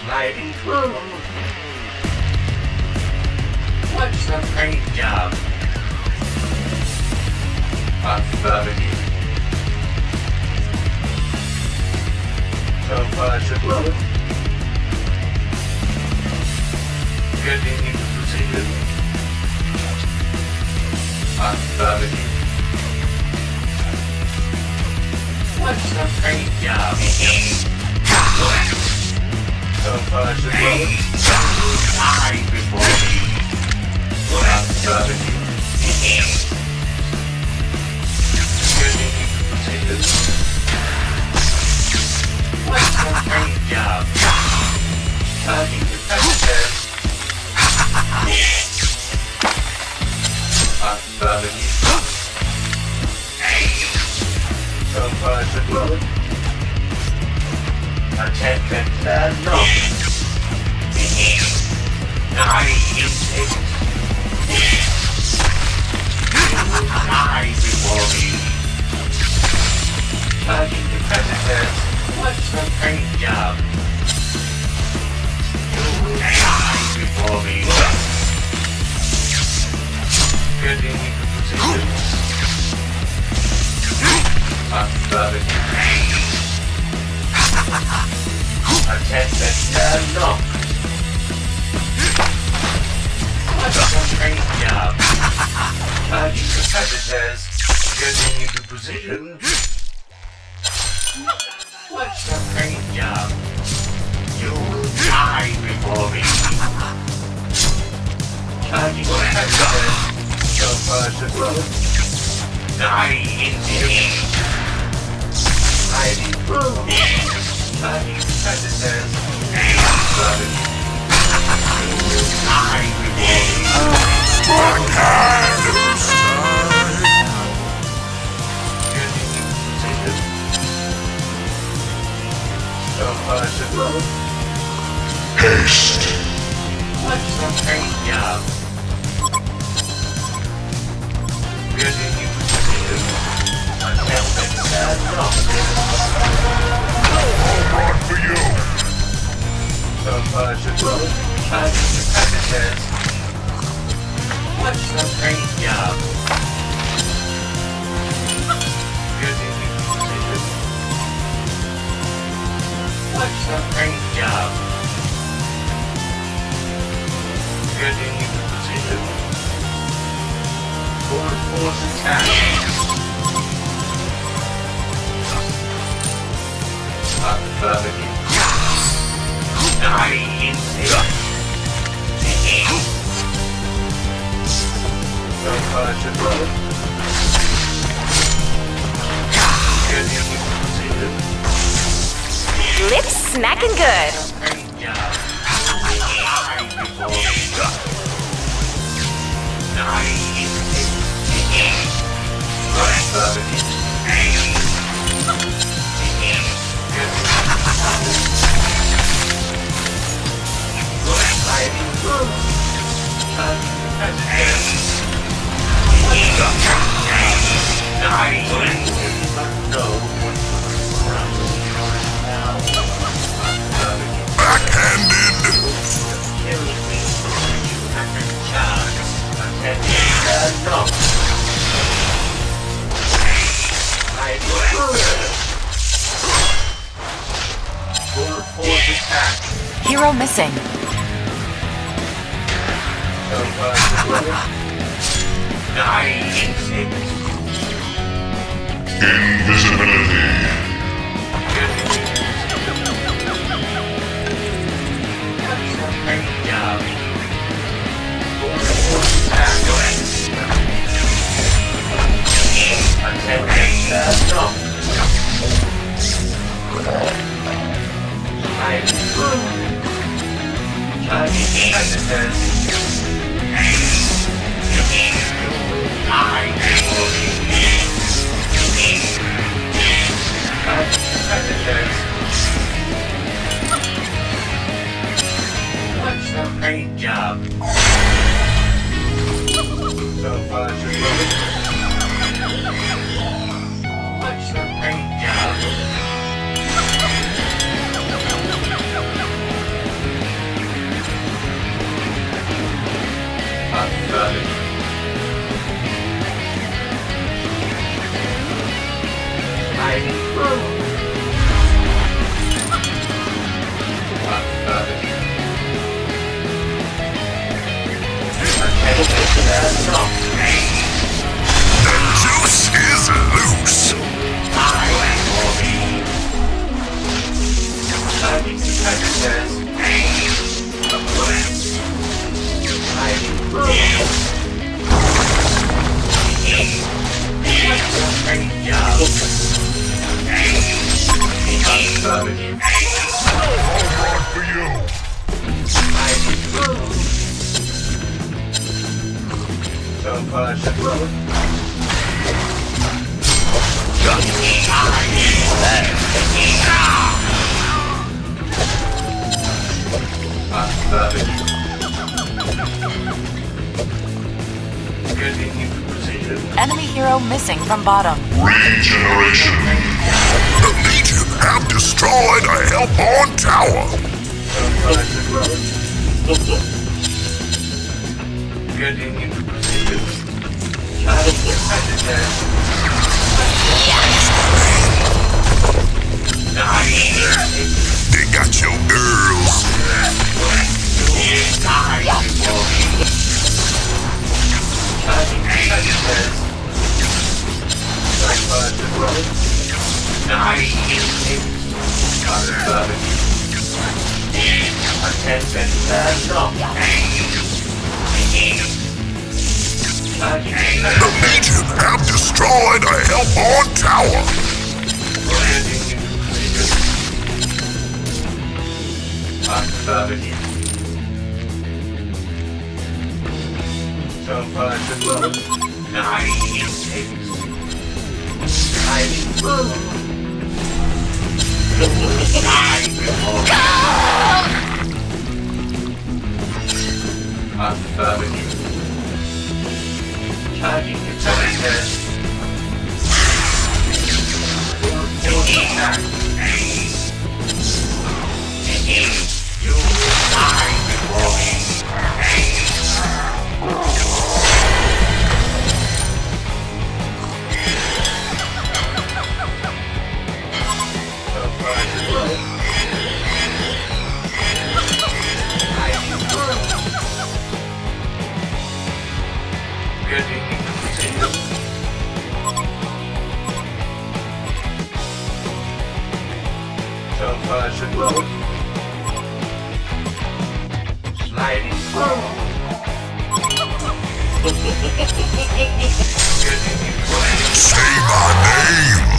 Sliding through. What's the paint job? Affirmative. So far so good. Getting into position. Affirmative. What's the paint job? So far so good. Die before me. Affirmative. Getting into position. What's the paint job? Turning the passengers. Affirmative. So far so good. Attention, knock. Die instinct. Die before me. Turning the passengers. What's the paint job? You die before me. Getting into position. Affirmative. Attention, knock. What's the paint job? Turning the passengers. Getting into position. What's the paint job? You die before me. Turning the passengers. So far so good. Die instinct. Sliding through. Turning the passengers. Affirmative. Die before me. What kind of style? Getting into position. So far so good. Haste. What's the paint job? Getting into position. Attention, knock. All for you. So far so good. Turning the passengers. What's the paint job? Getting into position. What's the paint job? Getting into position. Full force attack. Affirmative. Die instinct. So far so good. Getting into position. Lips smacking good. Paint job. Die before me. Die instinct. Affirmative. Sliding through. Turning the passengers. What's the paint job? Die instinct. Know what's around now. Backhanded! Kill me. You have been charged. Attention, knock. Sliding through. Full force attack. Hero missing. So far so good. Die instinct. Invisibility. Getting into position. What's the paint job? Full force attack. Attention, knock. Sliding through. Turning the passengers. Die before me. Enemy hero missing from bottom. Regeneration. The Legion have destroyed a Hellborn tower. Getting into position. Shadow They got your girls. The Legion have destroyed a Hellborn tower. So far, so good. Charging the sliding. Say my name.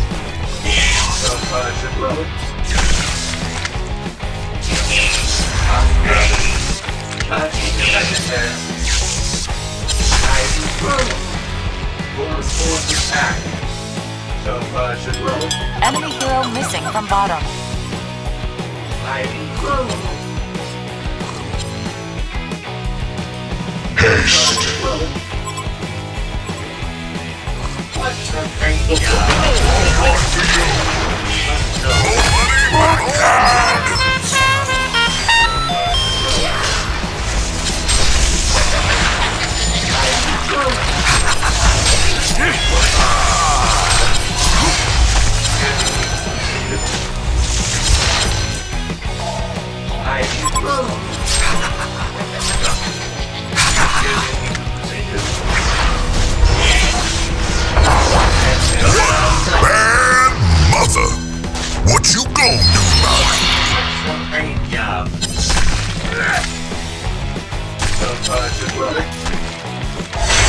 Enemy hero missing from bottom. Bad mother. What you gon' do about it? Great job. So far, so good.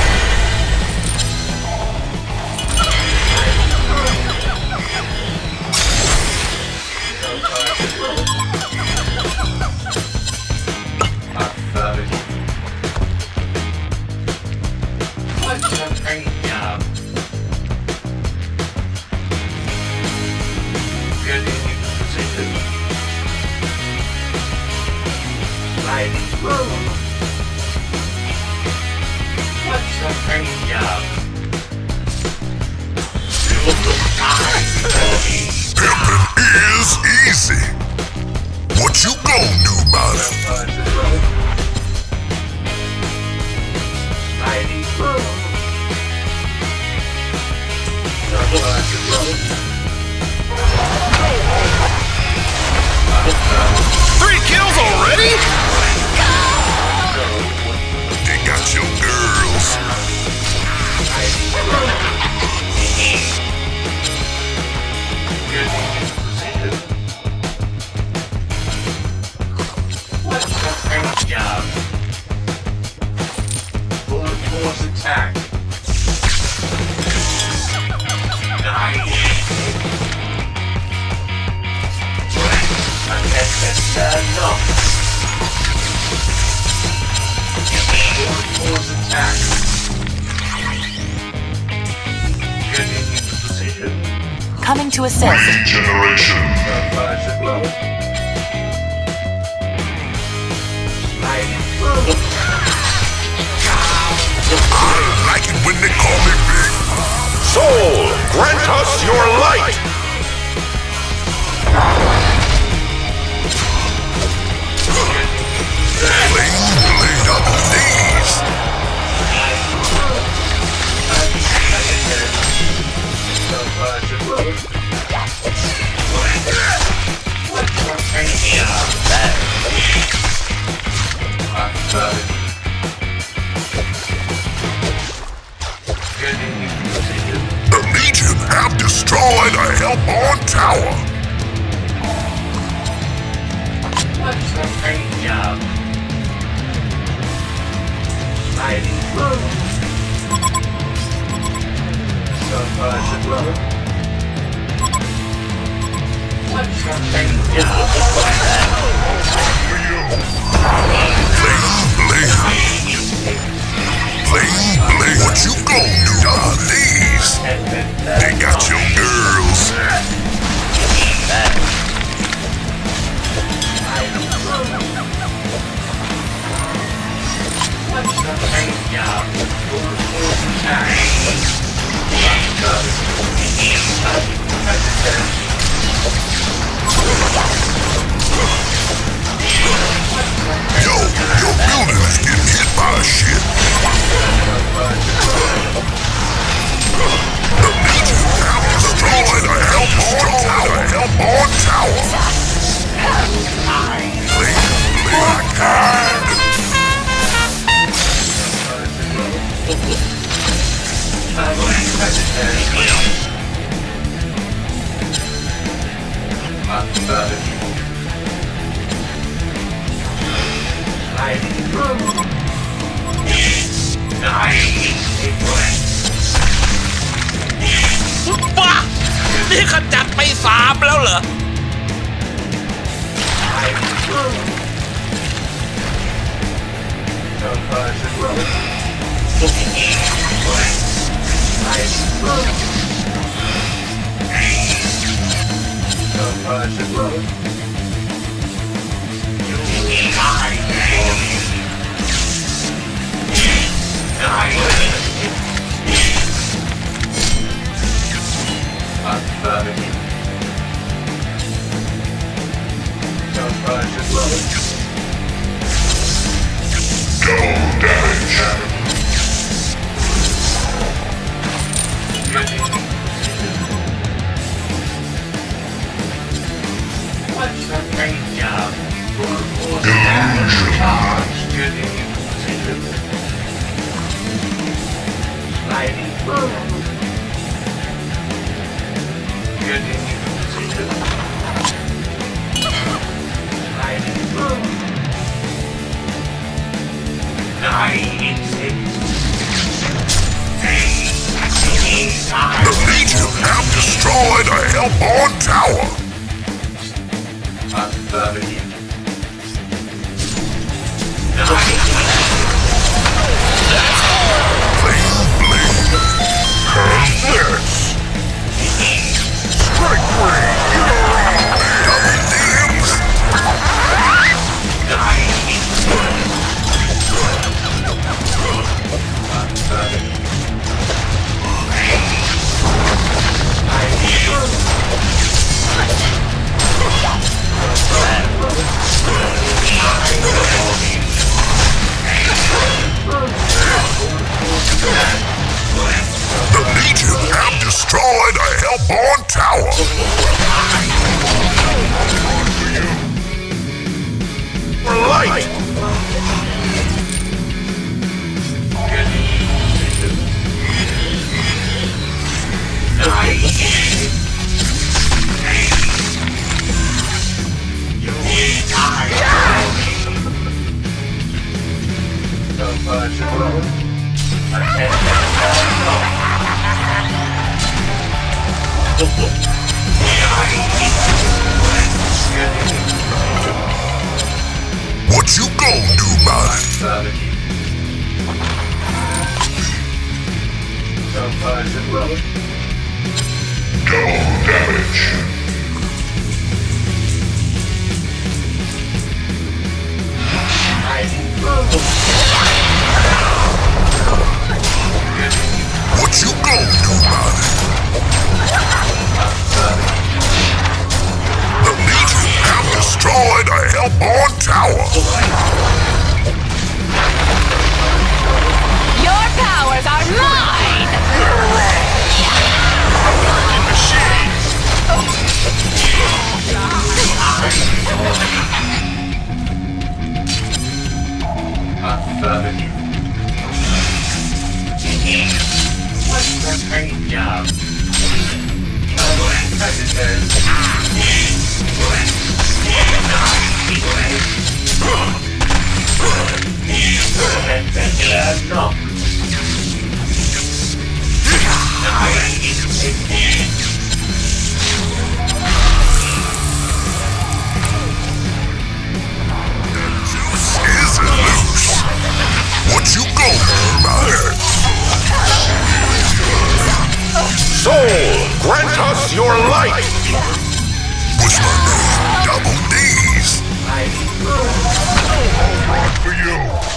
Pimpin' is easy. What you gon' do about it? Three kills already? They got your girls. Great job. Full force attack. Force attack. coming to assist. Regeneration. I like it when they call me big. Soul, grant us your light! Flame blade on the knees. The Legion have destroyed a Hellborn tower. What's a great job? Mighty so far, so good. What's a great job? Flame blade. Flame blade. What you gon' do on these? They got your girls. What's a great job? Yo, your building is getting hit by a ship. The Legion have destroyed a Hellborn tower. Flame blade kind. บ้านี่ขจัดไป3แล้วเหรอ What's a great job? The Legion have destroyed a Hellborn tower. Flame blade. Converse. Strike ray. Double dings. The Legion have destroyed a Hellborn tower. For light! What you gon' do about it? Double damage. What you gonna do about it? The Legion have destroyed a Hellborn tower. Your powers are mine! What's the great job? Isn't loose. What you gonna do about it? Soul, grant us your light! What's my name? Double D's. Right for you.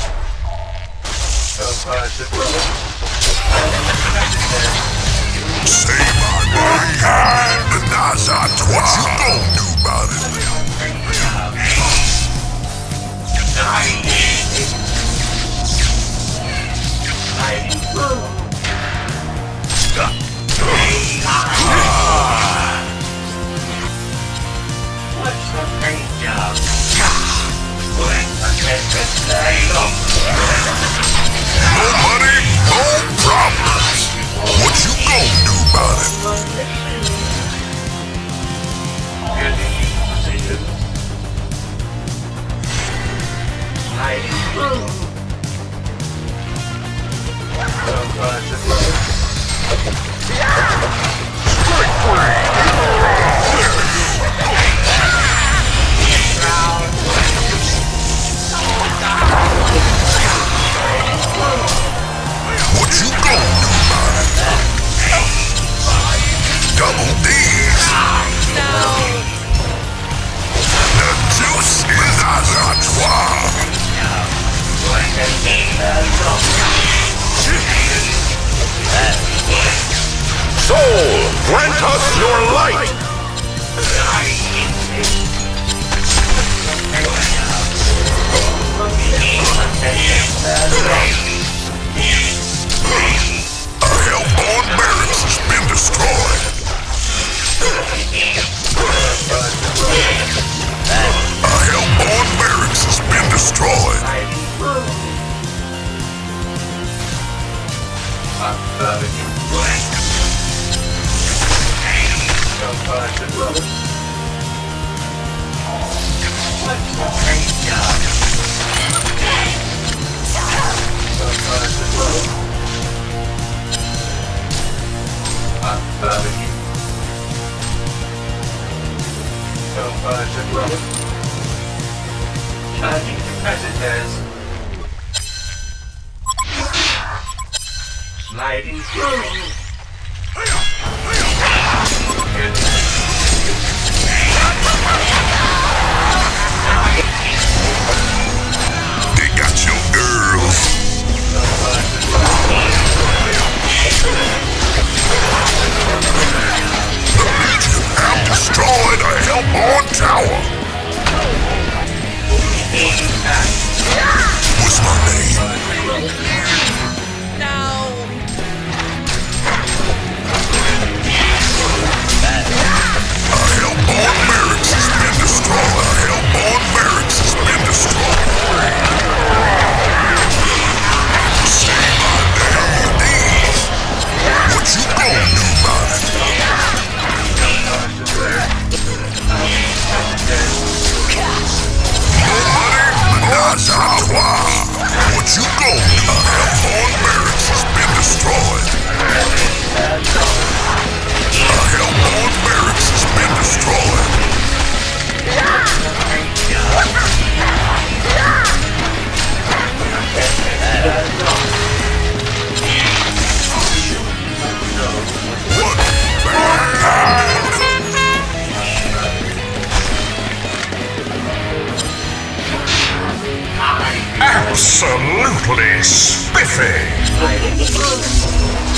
Say my name. The Nazatois. What you gonna do about it? What's the great job? No money, no problems. What you gonna do about it? What you gonna do about it? Double D's. The juice is Nazatois. Soul, grant us your light! A Hellborn barracks has been destroyed. A Hellborn barracks has been destroyed. Charging capacitors. Sliding through. They got your girls. The Legion have destroyed a Hellborn tower. What's my name? A Hellborn barracks has been destroyed. A Hellborn barracks has been destroyed. Say my name, D's. What you gonna do about it? No money, Nazatois. What you gonna do? A Simply spiffy.